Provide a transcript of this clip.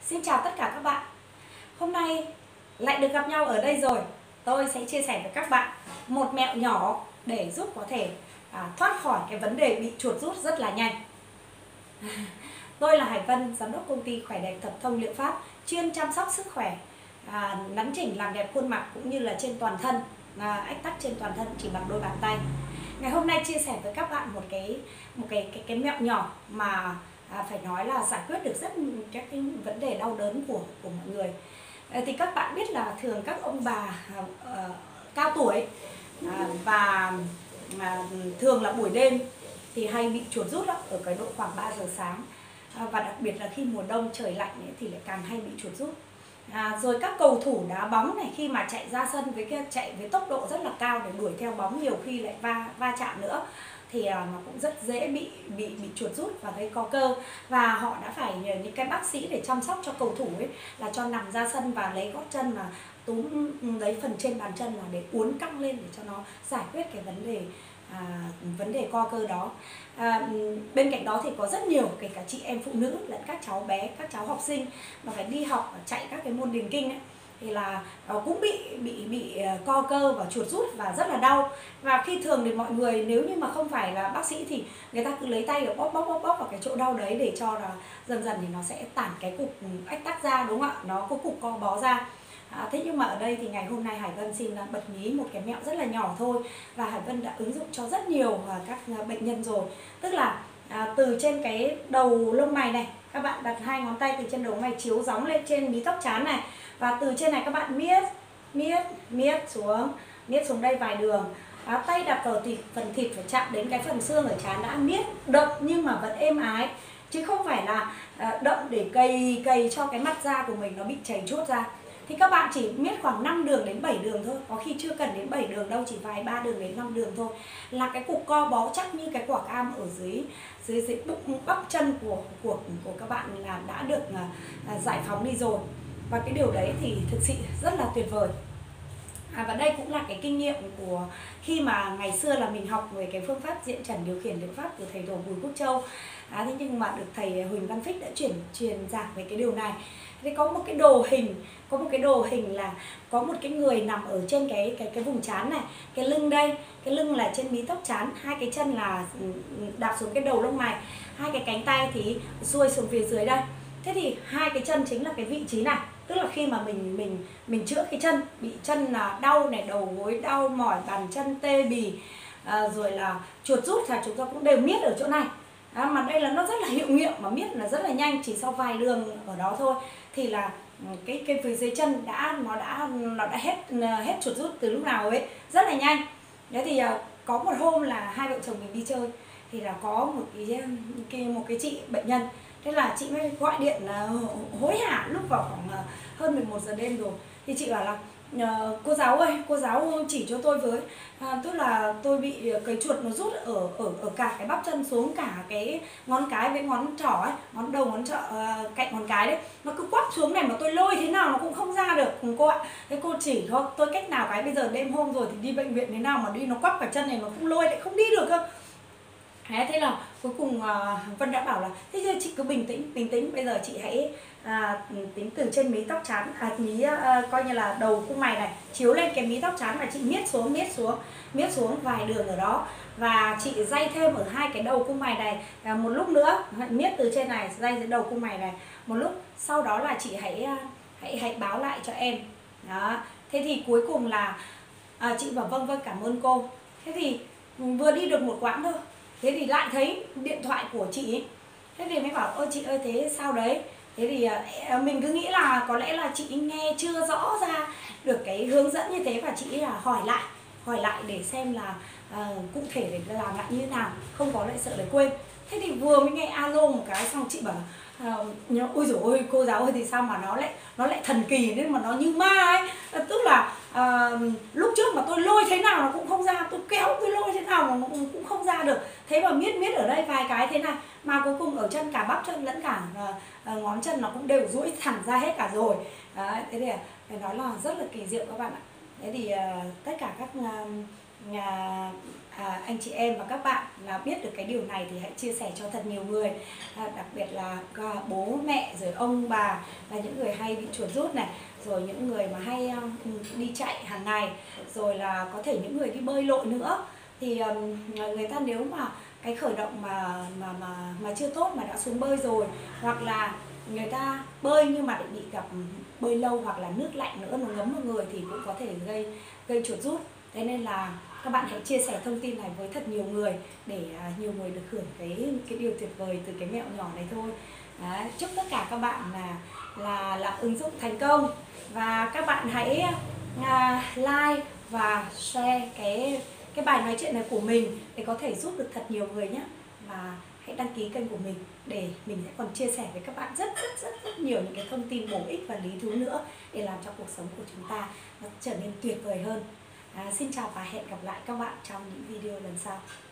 Xin chào tất cả các bạn. Hôm nay lại được gặp nhau ở đây rồi. Tôi sẽ chia sẻ với các bạn một mẹo nhỏ để giúp có thể thoát khỏi cái vấn đề bị chuột rút rất là nhanh. Tôi là Hải Vân, giám đốc công ty khỏe đẹp Thập Thông Liệu Pháp, chuyên chăm sóc sức khỏe, nắn chỉnh làm đẹp khuôn mặt cũng như là trên toàn thân, ách tắc trên toàn thân chỉ bằng đôi bàn tay. Ngày hôm nay chia sẻ với các bạn một cái mẹo nhỏ mà phải nói là giải quyết được rất các cái vấn đề đau đớn của mọi người. Thì các bạn biết là thường các ông bà cao tuổi và thường là buổi đêm thì hay bị chuột rút ở cái độ khoảng 3 giờ sáng, và đặc biệt là khi mùa đông trời lạnh ấy, thì lại càng hay bị chuột rút. Rồi các cầu thủ đá bóng này khi mà chạy ra sân chạy với tốc độ rất là cao để đuổi theo bóng, nhiều khi lại va chạm nữa thì nó cũng rất dễ bị chuột rút và gây co cơ, và họ đã phải nhờ những cái bác sĩ để chăm sóc cho cầu thủ ấy là cho nằm ra sân và lấy gót chân mà túm lấy phần trên bàn chân là để uốn căng lên để cho nó giải quyết cái vấn đề co cơ đó. Bên cạnh đó thì có rất nhiều kể cả chị em phụ nữ lẫn các cháu bé, các cháu học sinh mà phải đi học và chạy các cái môn điền kinh ấy, thì là cũng bị co cơ và chuột rút và rất là đau. Và khi thường thì mọi người nếu như mà không phải là bác sĩ thì người ta cứ lấy tay để bóp vào cái chỗ đau đấy để cho là dần dần thì nó sẽ tản cái cục ách tắc ra, đúng không ạ? Nó có cục co bó ra. Thế nhưng mà ở đây thì ngày hôm nay Hải Vân xin bật mí một cái mẹo rất là nhỏ thôi, và Hải Vân đã ứng dụng cho rất nhiều các bệnh nhân rồi. Tức là từ trên cái đầu lông mày này, các bạn đặt hai ngón tay từ trên đầu mày chiếu gióng lên trên mí tóc trán này, và từ trên này các bạn miết xuống đây vài đường. Tay đặt vào phần thịt phải chạm đến cái phần xương ở trán đã, miết đậm nhưng mà vẫn êm ái, chứ không phải là đậm để cày cho cái mặt da của mình nó bị chảy chuốt ra. Thì các bạn chỉ miết khoảng 5 đường đến 7 đường thôi, có khi chưa cần đến 7 đường đâu, chỉ vài 3 đường đến 5 đường thôi là cái cục co bó chắc như cái quả cam ở dưới bắp chân của các bạn là đã được giải phóng đi rồi. Và cái điều đấy thì thực sự rất là tuyệt vời. Và đây cũng là cái kinh nghiệm của khi mà ngày xưa là mình học về cái phương pháp diện trần điều khiển liệu pháp của thầy Đồ Bùi Quốc Châu. Thế nhưng mà được thầy Huỳnh Văn Phích đã truyền giảng về cái điều này. Thế có một cái đồ hình là có một cái người nằm ở trên cái vùng trán này, cái lưng đây, cái lưng là trên mí tóc trán, hai cái chân là đạp xuống cái đầu lông mày, hai cái cánh tay thì xuôi xuống phía dưới đây. Thế thì hai cái chân chính là cái vị trí này, tức là khi mà mình chữa cái chân, bị chân là đau này, đầu gối đau mỏi, bàn chân tê bì, rồi là chuột rút là chúng ta cũng đều miết ở chỗ này. Mà đây là nó rất là hiệu nghiệm, mà miết là rất là nhanh, chỉ sau vài đường ở đó thôi thì là cái phía dưới chân nó đã hết chuột rút từ lúc nào ấy, rất là nhanh. Thế thì có một hôm là hai vợ chồng mình đi chơi thì là có một cái chị bệnh nhân. Thế là chị mới gọi điện hối hả lúc vào khoảng hơn 11 giờ đêm rồi. Thì chị bảo là cô giáo ơi, cô giáo chỉ cho tôi với, tức là tôi bị cái chuột nó rút ở cả cái bắp chân xuống cả cái ngón cái với ngón trỏ ấy, ngón đầu ngón trỏ cạnh ngón cái đấy, nó cứ quắp xuống này mà tôi lôi thế nào nó cũng không ra được cô ạ. Thế cô chỉ thôi tôi cách nào cái bây giờ đêm hôm rồi thì đi bệnh viện thế nào mà đi nó quắp cả chân này mà không lôi lại không đi được cơ. Thế là cuối cùng Vân đã bảo là thế giờ chị cứ bình tĩnh, bây giờ chị hãy tính từ trên mí tóc trán, coi như là đầu cung mày này chiếu lên cái mí tóc trán, và chị miết xuống vài đường ở đó, và chị day thêm ở hai cái đầu cung mày này một lúc nữa, miết từ trên này day đến đầu cung mày này một lúc, sau đó là chị hãy báo lại cho em đó. Thế thì cuối cùng là chị bảo vâng cảm ơn cô. Thế thì vừa đi được một quãng thôi, thế thì lại thấy điện thoại của chị ấy. Thế thì mới bảo ôi chị ơi thế sao đấy. Thế thì mình cứ nghĩ là có lẽ là chị nghe chưa rõ ra được cái hướng dẫn như thế, và chị là hỏi lại để xem là cụ thể để làm lại như thế nào, không có lại sợ lại quên. Thế thì vừa mới nghe alo một cái xong chị bảo ôi dồi ôi cô giáo ơi thì sao mà nó lại thần kỳ nên mà nó như ma ấy. Tức là lúc trước mà tôi lôi thế nào nó cũng không ra, tôi kéo tôi lôi thế nào mà nó cũng không ra được. Thế mà miết ở đây vài cái thế này mà cuối cùng ở chân cả bắp chân lẫn cả ngón chân nó cũng đều duỗi thẳng ra hết cả rồi. Thế thì phải nói là rất là kỳ diệu các bạn ạ. Thế thì tất cả các anh chị em và các bạn là biết được cái điều này thì hãy chia sẻ cho thật nhiều người, đặc biệt là bố mẹ rồi ông bà, là những người hay bị chuột rút này, rồi những người mà hay đi chạy hàng ngày, rồi là có thể những người đi bơi lội nữa. Thì người ta nếu mà cái khởi động mà chưa tốt mà đã xuống bơi rồi, hoặc là người ta bơi nhưng mà lại bị gặp bơi lâu hoặc là nước lạnh nữa nó ngấm vào người thì cũng có thể gây chuột rút. Thế nên là các bạn hãy chia sẻ thông tin này với thật nhiều người để nhiều người được hưởng cái điều tuyệt vời từ cái mẹo nhỏ này thôi. Đấy, chúc tất cả các bạn là ứng dụng thành công, và các bạn hãy like và share cái bài nói chuyện này của mình để có thể giúp được thật nhiều người nhé. Và hãy đăng ký kênh của mình để mình sẽ còn chia sẻ với các bạn rất nhiều những cái thông tin bổ ích và lý thú nữa để làm cho cuộc sống của chúng ta nó trở nên tuyệt vời hơn. Xin chào và hẹn gặp lại các bạn trong những video lần sau.